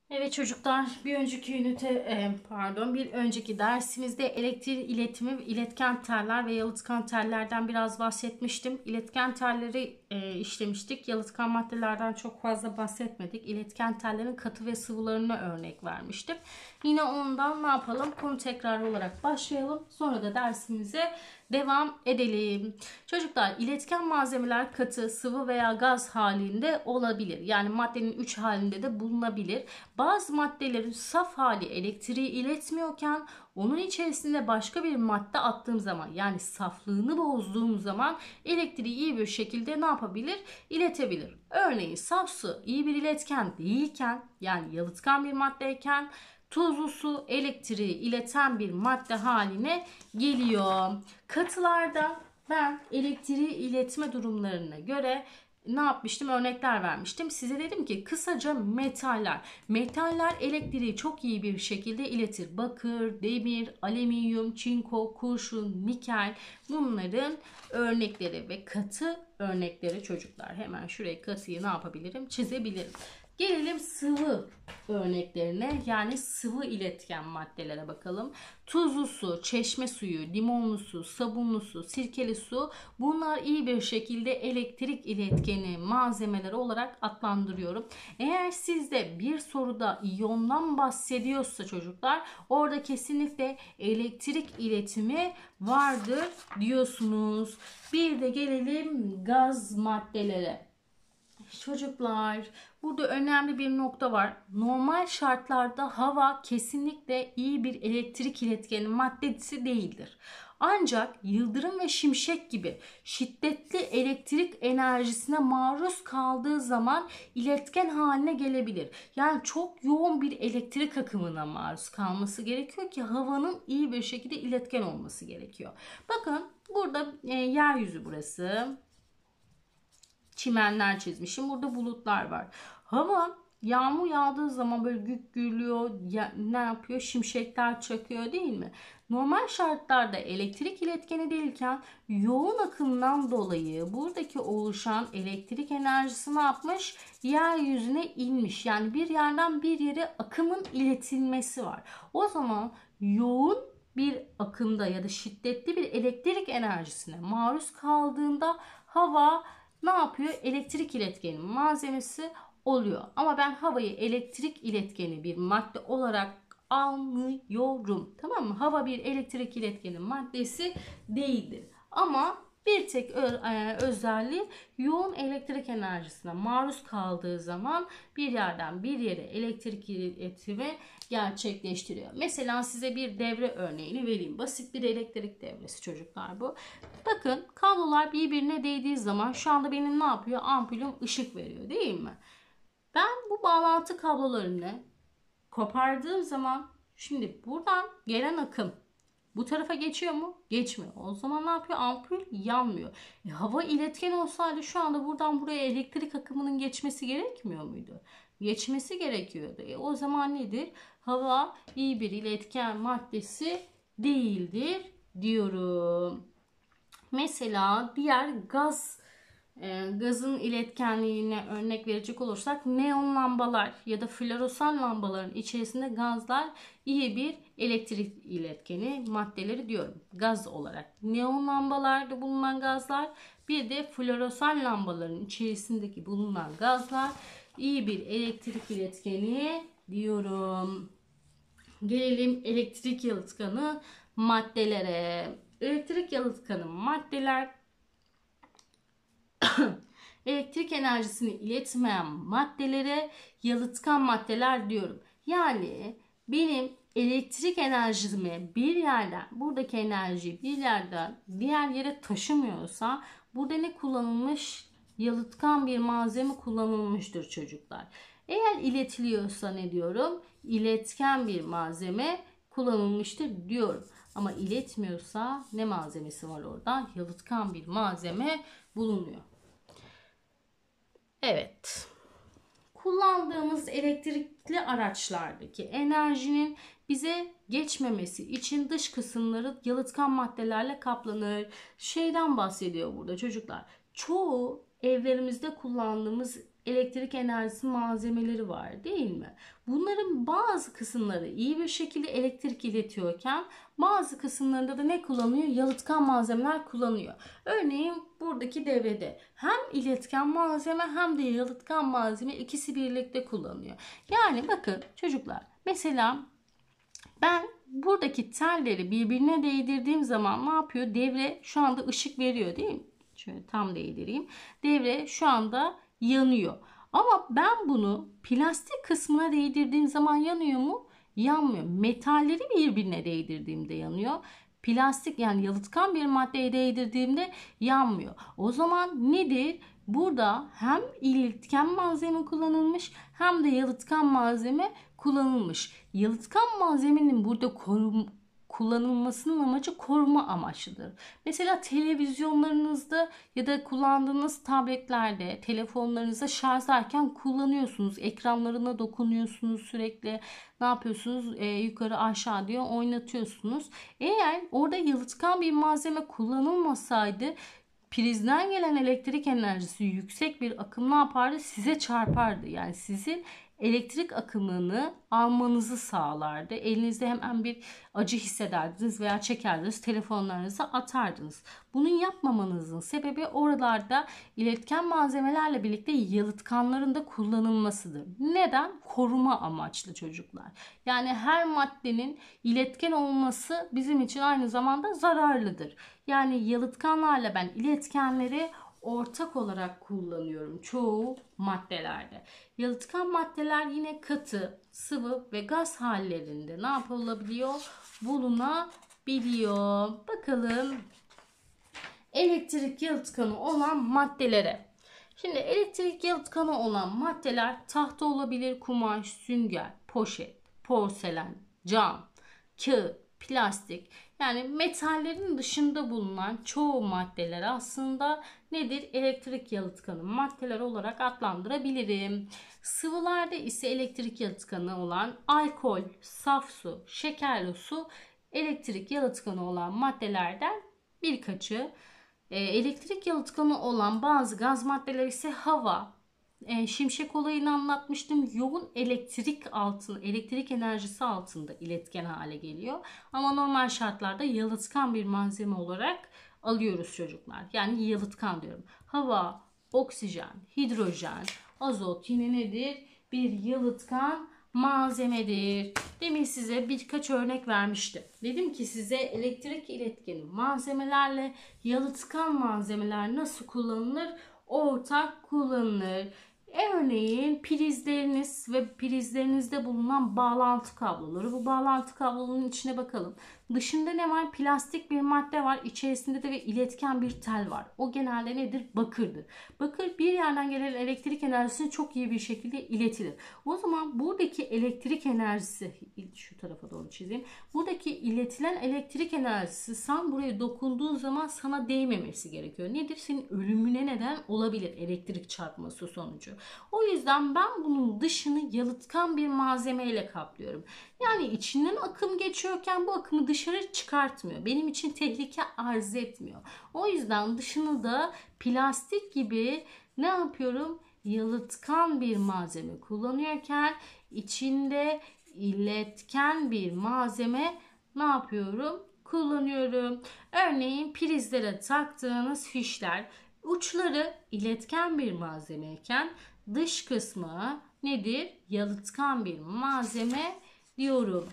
Evet çocuklar, bir önceki dersimizde elektrik iletimi, iletken teller ve yalıtkan tellerden biraz bahsetmiştim. İletken telleri işlemiştik. Yalıtkan maddelerden çok fazla bahsetmedik. İletken tellerin katı ve sıvılarına örnek vermiştim. Yine ondan ne yapalım? Konu tekrarı olarak başlayalım. Sonra da dersimize devam edelim. Çocuklar, iletken malzemeler katı, sıvı veya gaz halinde olabilir. Yani maddenin 3 halinde de bulunabilir. Bazı maddelerin saf hali elektriği iletmiyorken onun içerisinde başka bir madde attığım zaman, yani saflığını bozduğum zaman elektriği iyi bir şekilde ne yapabilir? İletebilir. Örneğin saf su iyi bir iletken değilken, yani yalıtkan bir maddeyken, tuzlu su elektriği ileten bir madde haline geliyor. Katılarda ben elektriği iletme durumlarına göre ne yapmıştım? Örnekler vermiştim. Size dedim ki kısaca metaller. Metaller elektriği çok iyi bir şekilde iletir. Bakır, demir, alüminyum, çinko, kurşun, nikel, bunların örnekleri ve katı örnekleri çocuklar. Hemen şuraya katıyı ne yapabilirim? Çizebilirim. Gelelim sıvı örneklerine, yani sıvı iletken maddelere bakalım. Tuzlu su, çeşme suyu, limonlu su, sabunlu su, sirkeli su, bunlar iyi bir şekilde elektrik iletkeni malzemeleri olarak adlandırıyorum. Eğer sizde bir soruda iyondan bahsediyorsa çocuklar, orada kesinlikle elektrik iletimi vardır diyorsunuz. Bir de gelelim gaz maddelere. Çocuklar, burada önemli bir nokta var. Normal şartlarda hava kesinlikle iyi bir elektrik iletkeni maddesi değildir. Ancak yıldırım ve şimşek gibi şiddetli elektrik enerjisine maruz kaldığı zaman iletken haline gelebilir. Yani çok yoğun bir elektrik akımına maruz kalması gerekiyor ki havanın iyi bir şekilde iletken olması gerekiyor. Bakın burada yeryüzü burası. Çimenler çizmişim. Burada bulutlar var. Hava yağmur yağdığı zaman böyle gök gürlüyor, ne yapıyor? Şimşekler çakıyor değil mi? Normal şartlarda elektrik iletkeni değilken yoğun akımdan dolayı buradaki oluşan elektrik enerjisi ne yapmış? Yeryüzüne inmiş. Yani bir yerden bir yere akımın iletilmesi var. O zaman yoğun bir akımda ya da şiddetli bir elektrik enerjisine maruz kaldığında hava ne yapıyor? Elektrik iletkeni malzemesi oluyor. Ama ben havayı elektrik iletkeni bir madde olarak almıyorum. Tamam mı? Hava bir elektrik iletkeni maddesi değildir. Ama bir tek özelliği yoğun elektrik enerjisine maruz kaldığı zaman bir yerden bir yere elektrik iletimi gerçekleştiriyor. Mesela size bir devre örneğini vereyim. Basit bir elektrik devresi çocuklar bu. Bakın kablolar birbirine değdiği zaman şu anda benim ne yapıyor? Ampulüm ışık veriyor değil mi? Ben bu bağlantı kablolarını kopardığım zaman şimdi buradan gelen akım bu tarafa geçiyor mu? Geçmiyor. O zaman ne yapıyor? Ampul yanmıyor. Hava iletken olsaydı şu anda buradan buraya elektrik akımının geçmesi gerekmiyor muydu? Geçmesi gerekiyordu. O zaman nedir? Hava iyi bir iletken maddesi değildir diyorum. Mesela diğer gazın iletkenliğine örnek verecek olursak neon lambalar ya da floresan lambaların içerisinde gazlar iyi bir elektrik iletkeni maddeleri diyorum. Gaz olarak. Neon lambalarda bulunan gazlar, bir de floresan lambaların içerisindeki bulunan gazlar iyi bir elektrik iletkeni diyorum. Gelelim elektrik yalıtkanı maddelere. Elektrik yalıtkanı maddeler elektrik enerjisini iletmeyen maddelere yalıtkan maddeler diyorum. Yani benim elektrik enerjimi bir yerden, buradaki enerjiyi bir yerden diğer yere taşımıyorsa burada ne kullanılmış? Yalıtkan bir malzeme kullanılmıştır çocuklar. Eğer iletiliyorsa ne diyorum? İletken bir malzeme kullanılmıştır diyorum. Ama iletmiyorsa ne malzemesi var orada? Yalıtkan bir malzeme bulunuyor. Evet. Kullandığımız elektrikli araçlardaki enerjinin bize geçmemesi için dış kısımları yalıtkan maddelerle kaplanır. Şeyden bahsediyor burada çocuklar. Çoğu evlerimizde kullandığımız elektrik enerjisi malzemeleri var değil mi? Bunların bazı kısımları iyi bir şekilde elektrik iletiyorken bazı kısımlarında da ne kullanıyor? Yalıtkan malzemeler kullanıyor. Örneğin buradaki devrede hem iletken malzeme hem de yalıtkan malzeme ikisi birlikte kullanıyor. Yani bakın çocuklar, mesela ben buradaki telleri birbirine değdirdiğim zaman ne yapıyor? Devre şu anda ışık veriyor değil mi? Şöyle tam değdireyim. Devre şu anda yanıyor. Ama ben bunu plastik kısmına değdirdiğim zaman yanıyor mu? Yanmıyor. Metalleri birbirine değdirdiğimde yanıyor. Plastik, yani yalıtkan bir maddeye değdirdiğimde yanmıyor. O zaman nedir? Burada hem iletken malzeme kullanılmış hem de yalıtkan malzeme kullanılmış. Yalıtkan malzemenin burada kullanılmasının amacı koruma amaçlıdır. Mesela televizyonlarınızda ya da kullandığınız tabletlerde, telefonlarınızda şarjlarken kullanıyorsunuz. Ekranlarına dokunuyorsunuz sürekli. Ne yapıyorsunuz? Yukarı aşağı diye oynatıyorsunuz. Eğer orada yalıtkan bir malzeme kullanılmasaydı prizden gelen elektrik enerjisi yüksek bir akım ne yapardı? Size çarpardı. Yani sizin elektrik akımını almanızı sağlardı. Elinizde hemen bir acı hissederdiniz veya çekerdiniz, telefonlarınıza atardınız. Bunu yapmamanızın sebebi oralarda iletken malzemelerle birlikte yalıtkanların da kullanılmasıdır. Neden? Koruma amaçlı çocuklar. Yani her maddenin iletken olması bizim için aynı zamanda zararlıdır. Yani yalıtkanlarla ben iletkenleri ortak olarak kullanıyorum çoğu maddelerde. Yalıtkan maddeler yine katı, sıvı ve gaz hallerinde ne yapılabiliyor? Bulunabiliyor. Bakalım elektrik yalıtkanı olan maddelere. Şimdi elektrik yalıtkanı olan maddeler tahta olabilir, kumaş, sünger, poşet, porselen, cam, kağıt, plastik. Yani metallerin dışında bulunan çoğu maddeler aslında nedir? Elektrik yalıtkanı maddeler olarak adlandırabilirim. Sıvılarda ise elektrik yalıtkanı olan alkol, saf su, şekerli su elektrik yalıtkanı olan maddelerden birkaçı. Elektrik yalıtkanı olan bazı gaz maddeler ise hava, şimşek olayını anlatmıştım. Yoğun elektrik enerjisi altında iletken hale geliyor. Ama normal şartlarda yalıtkan bir malzeme olarak alıyoruz çocuklar. Yani yalıtkan diyorum. Hava, oksijen, hidrojen, azot yine nedir? Bir yalıtkan malzemedir. Demin size birkaç örnek vermiştim. Dedim ki size elektrik iletkeni malzemelerle yalıtkan malzemeler nasıl kullanılır? Ortak kullanılır. Örneğin prizleriniz ve prizlerinizde bulunan bağlantı kabloları. Bu bağlantı kablonun içine bakalım. Dışında ne var? Plastik bir madde var. İçerisinde de iletken bir tel var. O genelde nedir? Bakırdır. Bakır bir yerden gelen elektrik enerjisini çok iyi bir şekilde iletilir. O zaman buradaki elektrik enerjisi, şu tarafa doğru çizeyim. Buradaki iletilen elektrik enerjisi sen buraya dokunduğun zaman sana değmemesi gerekiyor. Nedir? Senin ölümüne neden olabilir elektrik çarpması sonucu. O yüzden ben bunun dışını yalıtkan bir malzemeyle kaplıyorum. Yani içinden akım geçiyorken bu akımı dışarı çıkartmıyor. Benim için tehlike arz etmiyor. O yüzden dışını da plastik gibi ne yapıyorum? Yalıtkan bir malzeme kullanıyorken içinde iletken bir malzeme ne yapıyorum? Kullanıyorum. Örneğin prizlere taktığınız fişler uçları iletken bir malzemeyken dış kısmı nedir? Yalıtkan bir malzeme diyorum.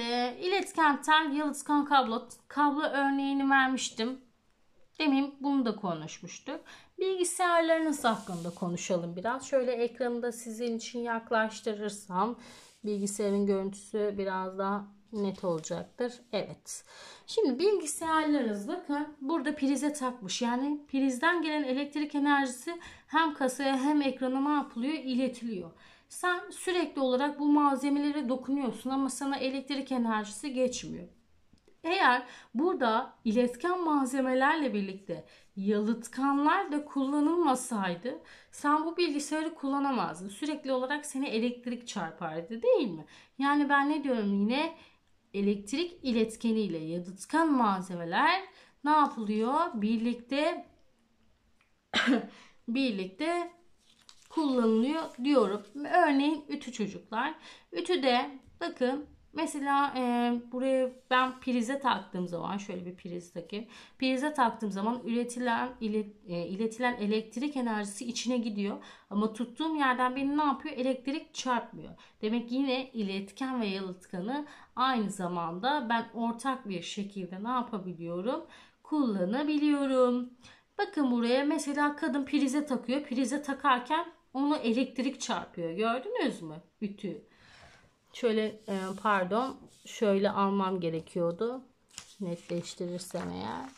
İletken tel, yalıtkan kablo örneğini vermiştim. Demin bunu da konuşmuştuk. Bilgisayarlarınız hakkında konuşalım biraz. Şöyle ekranı da sizin için yaklaştırırsam bilgisayarın görüntüsü biraz daha net olacaktır. Evet. Şimdi bilgisayarlarınız bakın burada prize takmış. Yani prizden gelen elektrik enerjisi hem kasaya hem ekrana ne yapılıyor? İletiliyor. Sen sürekli olarak bu malzemelere dokunuyorsun ama sana elektrik enerjisi geçmiyor. Eğer burada iletken malzemelerle birlikte yalıtkanlar da kullanılmasaydı sen bu bilgisayarı kullanamazdın. Sürekli olarak seni elektrik çarpardı değil mi? Yani ben ne diyorum yine? Elektrik iletkeniyle yalıtkan malzemeler ne yapılıyor? Birlikte kullanılıyor diyorum. Örneğin ütü çocuklar. Ütüde bakın mesela buraya ben prize taktığım zaman şöyle bir priz takayım. Prize taktığım zaman iletilen elektrik enerjisi içine gidiyor. Ama tuttuğum yerden beni ne yapıyor? Elektrik çarpmıyor. Demek ki yine iletken ve yalıtkanı aynı zamanda ben ortak bir şekilde ne yapabiliyorum? Kullanabiliyorum. Bakın buraya mesela kadın prize takıyor. Prize takarken onu elektrik çarpıyor. Gördünüz mü? Ütü. Şöyle pardon. Şöyle almam gerekiyordu. Netleştirirsem eğer.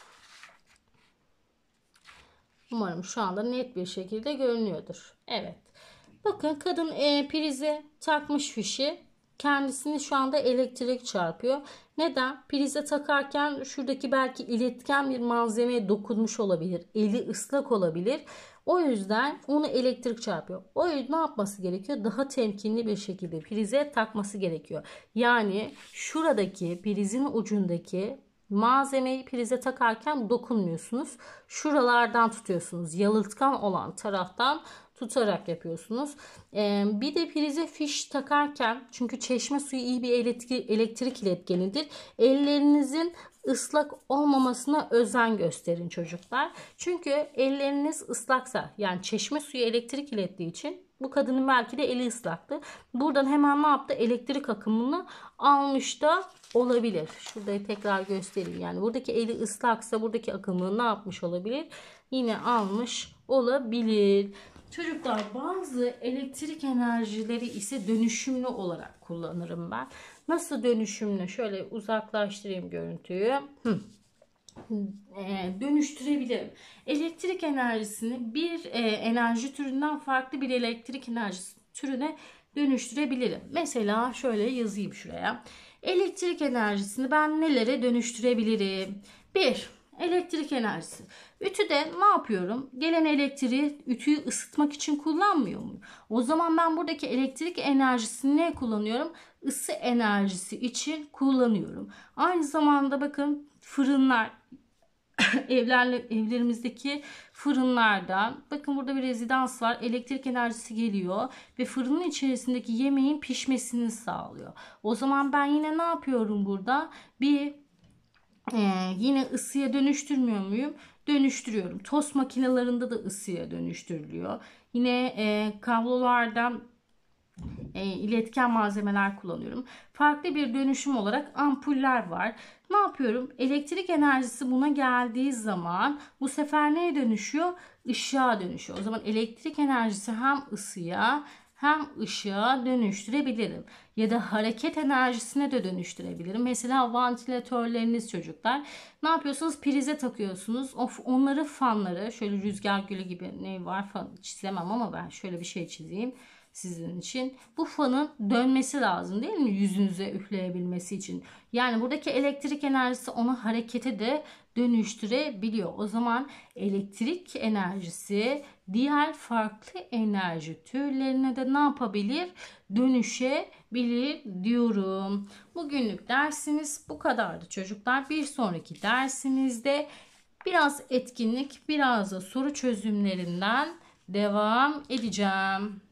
Umarım şu anda net bir şekilde görünüyordur. Evet. Bakın kadın prize takmış fişi. Kendisini şu anda elektrik çarpıyor. Neden? Prize takarken şuradaki belki iletken bir malzemeye dokunmuş olabilir. Eli ıslak olabilir. O yüzden onu elektrik çarpıyor. O yüzden ne yapması gerekiyor? Daha temkinli bir şekilde prize takması gerekiyor. Yani şuradaki prizin ucundaki malzemeyi prize takarken dokunmuyorsunuz. Şuralardan tutuyorsunuz. Yalıtkan olan taraftan tutarak yapıyorsunuz. Bir de prize fiş takarken, çünkü çeşme suyu iyi bir elektrik iletkenidir. Ellerinizin ıslak olmamasına özen gösterin çocuklar. Çünkü elleriniz ıslaksa, yani çeşme suyu elektrik ilettiği için bu kadının belki de eli ıslaktı. Buradan hemen ne yaptı? Elektrik akımını almış da olabilir. Şurada tekrar göstereyim. Yani buradaki eli ıslaksa buradaki akımı ne yapmış olabilir? Yine almış olabilir. Çocuklar, bazı elektrik enerjileri ise dönüşümlü olarak kullanırım ben. Nasıl dönüşümlü? Şöyle uzaklaştırayım görüntüyü. Dönüştürebilirim. Elektrik enerjisini bir enerji türünden farklı bir elektrik enerjisi türüne dönüştürebilirim. Mesela şöyle yazayım şuraya. Elektrik enerjisini ben nelere dönüştürebilirim? 1. Elektrik enerjisi. Ütüde ne yapıyorum? Gelen elektriği ütüyü ısıtmak için kullanmıyor muyum? O zaman ben buradaki elektrik enerjisini ne kullanıyorum? Isı enerjisi için kullanıyorum. Aynı zamanda bakın fırınlar, evlerimizdeki fırınlardan bakın burada bir rezidans var. Elektrik enerjisi geliyor ve fırının içerisindeki yemeğin pişmesini sağlıyor. O zaman ben yine ne yapıyorum burada? Yine ısıya dönüştürmüyor muyum? Dönüştürüyorum. Tost makinelerinde de ısıya dönüştürülüyor. Yine kablolardan iletken malzemeler kullanıyorum. Farklı bir dönüşüm olarak ampuller var. Ne yapıyorum? Elektrik enerjisi buna geldiği zaman bu sefer neye dönüşüyor? Işığa dönüşüyor. O zaman elektrik enerjisi hem ısıya hem ışığa dönüştürebilirim. Ya da hareket enerjisine de dönüştürebilirim. Mesela vantilatörleriniz çocuklar. Ne yapıyorsunuz? Prize takıyorsunuz. Onları fanları, şöyle rüzgar gülü gibi ne var fan çizemem ama ben şöyle bir şey çizeyim sizin için. Bu fanın dönmesi lazım değil mi? Yüzünüze üfleyebilmesi için. Yani buradaki elektrik enerjisi onu harekete de dönüştürebiliyor. O zaman elektrik enerjisi diğer farklı enerji türlerine de ne yapabilir? Dönüşebilir diyorum. Bugünlük dersimiz bu kadardı çocuklar. Bir sonraki dersimizde biraz etkinlik, biraz da soru çözümlerinden devam edeceğim.